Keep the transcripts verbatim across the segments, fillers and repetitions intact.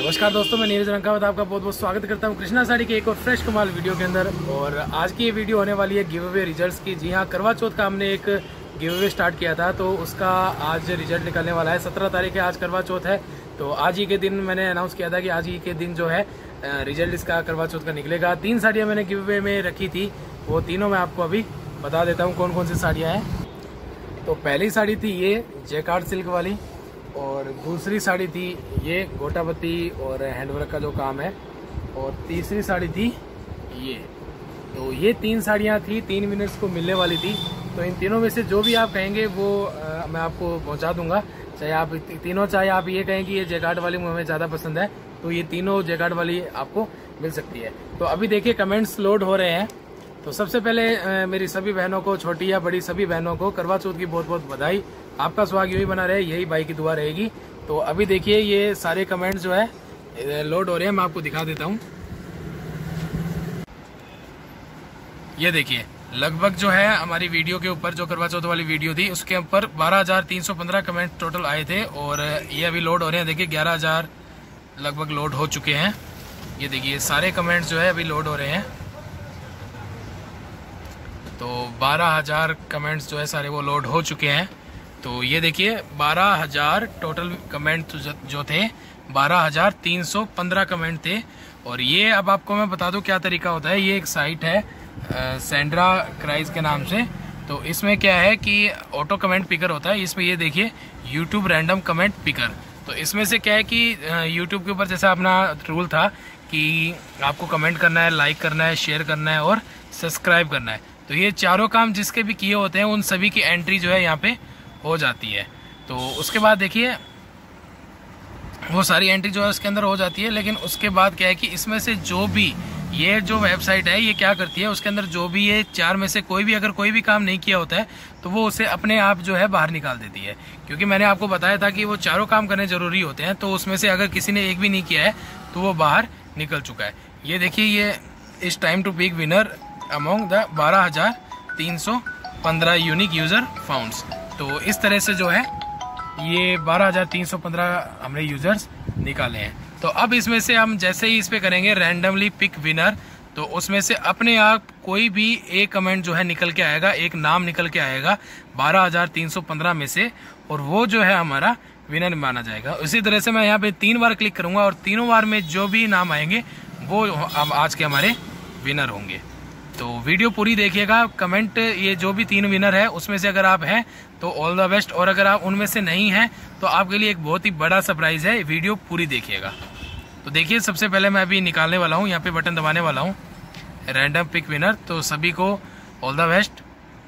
नमस्कार दोस्तों, मैं नीरज रंकावत आपका बहुत बहुत स्वागत करता हूं कृष्णा साड़ी के एक और फ्रेश कमाल वीडियो के अंदर। और आज की ये वीडियो होने वाली है गिव अवे रिजल्ट्स की। जी हाँ, करवा चौथ का हमने एक गिव अवे स्टार्ट किया था, तो उसका आज रिजल्ट निकलने वाला है। सत्रह तारीख है, आज करवा चौथ है, तो आज ही के दिन मैंने अनाउंस किया था कि आज ही के दिन जो है रिजल्ट इसका करवा चौथ का निकलेगा। तीन साड़ियाँ मैंने गिव अवे में रखी थी, वो तीनों मैं आपको अभी बता देता हूँ कौन कौन सी साड़ियाँ हैं। तो पहली साड़ी थी ये जैकार्ड सिल्क वाली, और दूसरी साड़ी थी ये गोटापत्ती और हैंडवर्क का जो काम है, और तीसरी साड़ी थी ये। तो ये तीन साड़ियाँ थी, तीन विनर्स को मिलने वाली थी। तो इन तीनों में से जो भी आप कहेंगे वो आ, मैं आपको पहुंचा दूंगा। चाहे आप तीनों, चाहे आप ये कहें कि ये जैकार्ड वाली मुझे ज़्यादा पसंद है, तो ये तीनों जैकार्ड वाली आपको मिल सकती है। तो अभी देखिए कमेंट्स लोड हो रहे हैं। तो सबसे पहले आ, मेरी सभी बहनों को, छोटी या बड़ी सभी बहनों को करवा चौथ की बहुत बहुत बधाई। आपका स्वागत यही बना रहे, यही भाई की दुआ रहेगी। तो अभी देखिए ये सारे कमेंट्स जो है लोड हो रहे हैं, मैं आपको दिखा देता हूँ। ये देखिए लगभग जो है हमारी वीडियो के ऊपर, जो करवा चौथ वाली वीडियो थी उसके ऊपर बारह हजार तीन सौ पंद्रह कमेंट टोटल आए थे, और ये अभी लोड हो रहे हैं। देखिए ग्यारह हजार लगभग लोड हो चुके हैं। ये देखिए सारे कमेंट्स जो है अभी लोड हो रहे हैं। तो बारह हजार कमेंट्स जो है सारे वो लोड हो चुके हैं। तो ये देखिए बारह हजार टोटल कमेंट जो थे, बारह हजार तीन सौ पंद्रह कमेंट थे। और ये अब आपको मैं बता दूं क्या तरीका होता है। ये एक साइट है सेंड्रा क्राइज के नाम से। तो इसमें क्या है कि ऑटो कमेंट पिकर होता है। इसमें ये देखिए यूट्यूब रैंडम कमेंट पिकर। तो इसमें से क्या है कि यूट्यूब के ऊपर जैसा अपना रूल था कि आपको कमेंट करना है, लाइक करना है, शेयर करना है और सब्सक्राइब करना है। तो ये चारों काम जिसके भी किए होते हैं उन सभी की एंट्री जो है यहाँ पे हो जाती है। तो उसके बाद देखिए वो सारी एंट्री जो है उसके अंदर हो जाती है। लेकिन उसके बाद क्या है कि इसमें से जो भी ये जो वेबसाइट है ये क्या करती है, उसके अंदर जो भी ये चार में से कोई भी अगर कोई भी काम नहीं किया होता है तो वो उसे अपने आप जो है बाहर निकाल देती है। क्योंकि मैंने आपको बताया था कि वो चारों काम करने जरूरी होते हैं, तो उसमें से अगर किसी ने एक भी नहीं किया है तो वो बाहर निकल चुका है। ये देखिए ये इस time to pick winner among the बारह हजार तीन सौ पंद्रह यूनिक यूजर फाउंड्स। तो इस तरह से जो है ये बारह हजार तीन सौ पंद्रह हमने यूजर्स निकाले हैं। तो अब इसमें से हम जैसे ही इस पे करेंगे रैंडमली पिक विनर, तो उसमें से अपने आप कोई भी एक कमेंट जो है निकल के आएगा, एक नाम निकल के आएगा बारह हजार तीन सौ पंद्रह में से, और वो जो है हमारा विनर माना जाएगा। इसी तरह से मैं यहाँ पे तीन बार क्लिक करूंगा और तीनों बार में जो भी नाम आएंगे वो हम आज के हमारे विनर होंगे। तो वीडियो पूरी देखिएगा। कमेंट ये जो भी तीन विनर है उसमें से अगर आप हैं तो ऑल द बेस्ट, और अगर आप उनमें से नहीं हैं तो आपके लिए एक बहुत ही बड़ा सरप्राइज है। वीडियो पूरी देखिएगा। तो देखिए सबसे पहले मैं अभी निकालने वाला हूँ, यहाँ पे बटन दबाने वाला हूँ रैंडम पिक विनर। तो सभी को ऑल द बेस्ट।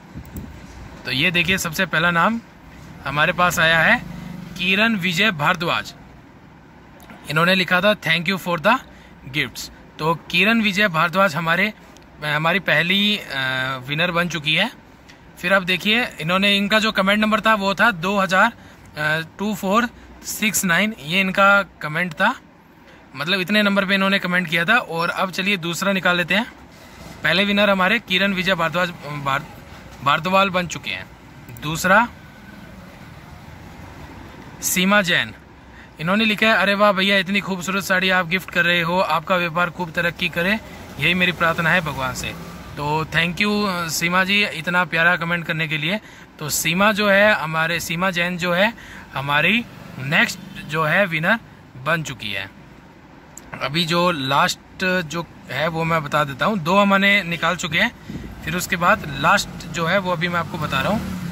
तो ये देखिए सबसे पहला नाम हमारे पास आया है किरण विजय भारद्वाज। इन्होंने लिखा था thank you for the gifts. तो किरण विजय भारद्वाज हमारे हमारी पहली विनर बन चुकी है। फिर अब देखिए इन्होंने, इनका जो कमेंट नंबर था वो था दो हजार टू फोर सिक्स नाइन, ये इनका कमेंट था। मतलब इतने नंबर पे इन्होंने कमेंट किया था। और अब चलिए दूसरा निकाल लेते हैं। पहले विनर हमारे किरण विजय भारद्वाज भारद्वाज बन चुके हैं। दूसरा सीमा जैन। इन्होंने लिखा है अरे वाह भैया, इतनी खूबसूरत साड़ी आप गिफ्ट कर रहे हो, आपका व्यापार खूब तरक्की करे, यही मेरी प्रार्थना है भगवान से। तो थैंक यू सीमा जी इतना प्यारा कमेंट करने के लिए। तो सीमा जो है हमारे, सीमा जैन जो है हमारी नेक्स्ट जो है विनर बन चुकी है। अभी जो लास्ट जो है वो मैं बता देता हूँ। दो हमने निकाल चुके हैं, फिर उसके बाद लास्ट जो है वो अभी मैं आपको बता रहा हूँ।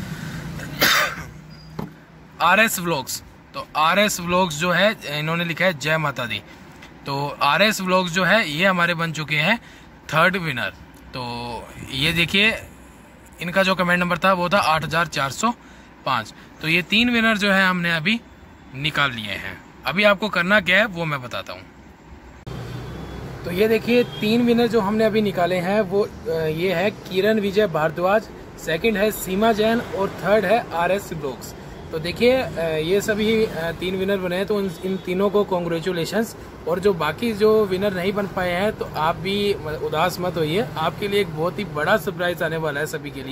R S vlogs. तो आर एस व्लॉग्स जो है इन्होंने लिखा है जय माता दी। तो आर एस व्लॉग्स जो है ये हमारे बन चुके हैं थर्ड विनर। तो ये देखिए इनका जो कमेंट नंबर था वो था आठ हजार चार सौ पाँच। तो ये तीन विनर जो है हमने अभी निकाल लिए हैं। अभी आपको करना क्या है वो मैं बताता हूँ। तो ये देखिए तीन विनर जो हमने अभी निकाले हैं वो ये है किरण विजय भारद्वाज, सेकंड है सीमा जैन और थर्ड है आर एस व्लॉग्स। तो देखिए ये सभी तीन विनर बने हैं, तो इन तीनों को कॉन्ग्रेचुलेशंस। और जो बाकी जो विनर नहीं बन पाए हैं तो आप भी उदास मत होइए, आपके लिए एक बहुत ही बड़ा सरप्राइज आने वाला है सभी के लिए।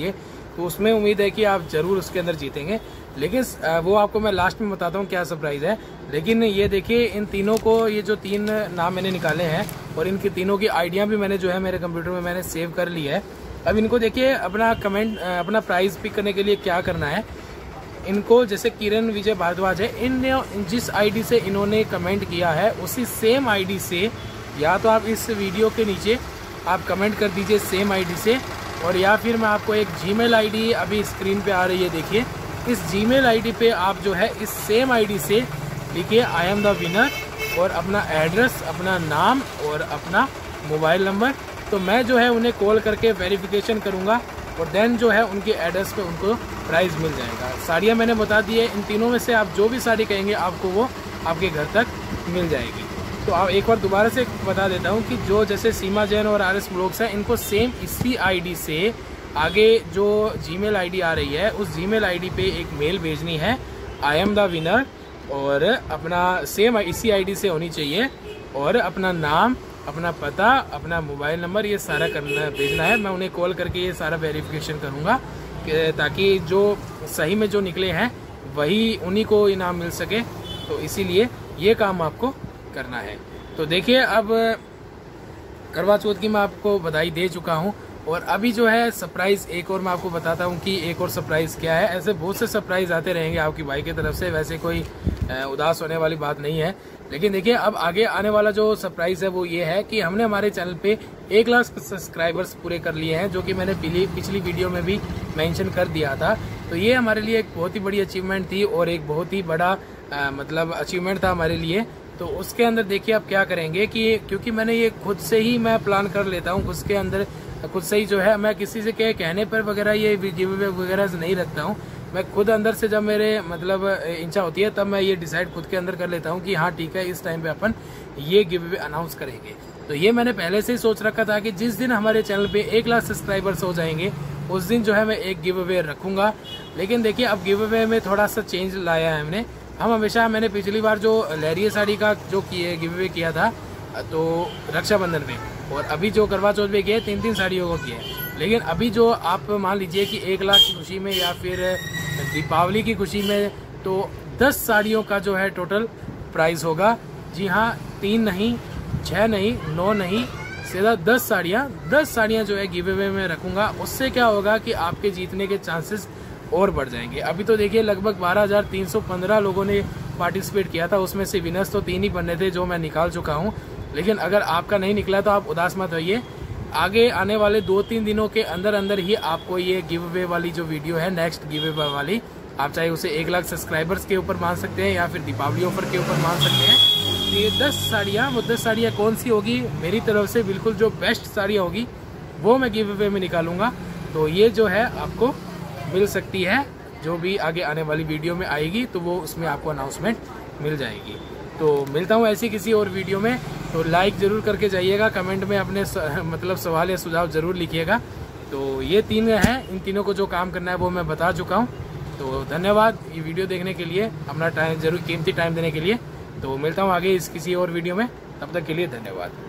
तो उसमें उम्मीद है कि आप जरूर उसके अंदर जीतेंगे। लेकिन वो आपको मैं लास्ट में बताता हूँ क्या सरप्राइज है। लेकिन ये देखिए इन तीनों को, ये जो तीन नाम मैंने निकाले हैं और इनकी तीनों की आइडिया भी मैंने जो है मेरे कंप्यूटर में मैंने सेव कर ली है। अब इनको देखिए अपना कमेंट, अपना प्राइज पिक करने के लिए क्या करना है इनको, जैसे किरण विजय भारद्वाज है, इन जिस आईडी से इन्होंने कमेंट किया है उसी सेम आईडी से, या तो आप इस वीडियो के नीचे आप कमेंट कर दीजिए सेम आईडी से, और या फिर मैं आपको एक जीमेल आईडी अभी स्क्रीन पे आ रही है, देखिए इस जीमेल आईडी पे आप जो है इस सेम आईडी से लिखिए आई एम द विनर और अपना एड्रेस, अपना नाम और अपना मोबाइल नंबर। तो मैं जो है उन्हें कॉल करके वेरिफिकेशन करूँगा और देन जो है उनके एड्रेस पे उनको प्राइज़ मिल जाएगा। साड़ियाँ मैंने बता दी है, इन तीनों में से आप जो भी साड़ी कहेंगे आपको वो आपके घर तक मिल जाएगी। तो आप एक बार दोबारा से बता देता हूँ कि जो जैसे सीमा जैन और आर एस ब्लॉग्स है, इनको सेम इसी आईडी से आगे जो जीमेल आईडी आ रही है उस जीमेल आईडी पे एक मेल भेजनी है आई एम द विनर, और अपना सेम इसी आईडी से होनी चाहिए, और अपना नाम, अपना पता, अपना मोबाइल नंबर, ये सारा करना भेजना है। मैं उन्हें कॉल करके ये सारा वेरिफिकेशन करूँगा ताकि जो सही में जो निकले हैं वही उन्हीं को इनाम मिल सके। तो इसीलिए ये काम आपको करना है। तो देखिए अब करवा चौथ की मैं आपको बधाई दे चुका हूँ, और अभी जो है सरप्राइज एक और मैं आपको बताता हूँ कि एक और सरप्राइज क्या है। ऐसे बहुत से सरप्राइज आते रहेंगे आपकी भाई की तरफ से, वैसे कोई उदास होने वाली बात नहीं है। लेकिन देखिए अब आगे आने वाला जो सरप्राइज है वो ये है कि हमने हमारे चैनल पे एक लाख सब्सक्राइबर्स पूरे कर लिए हैं, जो कि मैंने पिछली वीडियो में भी मेंशन कर दिया था। तो ये हमारे लिए एक बहुत ही बड़ी अचीवमेंट थी और एक बहुत ही बड़ा आ, मतलब अचीवमेंट था हमारे लिए। तो उसके अंदर देखिए आप क्या करेंगे कि क्योंकि मैंने ये खुद से ही मैं प्लान कर लेता हूँ, उसके अंदर खुद से ही जो है, मैं किसी से के कहने पर वगैरह ये गिव अवे वगैरह नहीं रखता हूँ। मैं खुद अंदर से जब मेरे मतलब इच्छा होती है तब मैं ये डिसाइड खुद के अंदर कर लेता हूँ कि हाँ ठीक है इस टाइम पे अपन ये गिव अवे अनाउंस करेंगे। तो ये मैंने पहले से ही सोच रखा था कि जिस दिन हमारे चैनल पे एक लाख सब्सक्राइबर्स हो जाएंगे उस दिन जो है मैं एक गिव अवे रखूंगा। लेकिन देखिए अब गिव अवे में थोड़ा सा चेंज लाया है हमने। हम हमेशा, मैंने पिछली बार जो लहरिया साड़ी का जो किए गिव अवे किया था तो रक्षाबंधन में, और अभी जो करवा चौथ में किया तीन तीन साड़ियों को किया है। लेकिन अभी जो आप मान लीजिए कि एक लाख की खुशी में या फिर दीपावली की खुशी में तो दस साड़ियों का जो है टोटल प्राइस होगा। जी हाँ, तीन नहीं, छः नहीं, नौ नहीं, सीधा दस साड़ियाँ दस साड़ियाँ जो है गिव अवे में रखूँगा। उससे क्या होगा कि आपके जीतने के चांसेस और बढ़ जाएंगे। अभी तो देखिए लगभग बारह हज़ार तीन सौ पंद्रह लोगों ने पार्टिसिपेट किया था, उसमें से विनर्स तो तीन ही बनने थे जो मैं निकाल चुका हूँ। लेकिन अगर आपका नहीं निकला तो आप उदास मत होइए, आगे आने वाले दो तीन दिनों के अंदर अंदर ही आपको ये गिव अवे वाली जो वीडियो है, नेक्स्ट गिव अवे वाली, आप चाहे उसे एक लाख सब्सक्राइबर्स के ऊपर मान सकते हैं या फिर दीपावली ऑफर के ऊपर मान सकते हैं। तो ये दस साड़ियाँ, वो दस साड़ियाँ कौन सी होगी, मेरी तरफ से बिल्कुल जो बेस्ट साड़ियाँ होगी वो मैं गिव अवे में निकालूंगा। तो ये जो है आपको मिल सकती है, जो भी आगे आने वाली वीडियो में आएगी तो वो उसमें आपको अनाउंसमेंट मिल जाएगी। तो मिलता हूँ ऐसी किसी और वीडियो में। तो लाइक ज़रूर करके जाइएगा, कमेंट में अपने स, मतलब सवाल या सुझाव ज़रूर लिखिएगा। तो ये तीन हैं, इन तीनों को जो काम करना है वो मैं बता चुका हूँ। तो धन्यवाद ये वीडियो देखने के लिए, अपना टाइम जरूर कीमती टाइम देने के लिए। तो मिलता हूँ आगे इस किसी और वीडियो में, तब तक के लिए धन्यवाद।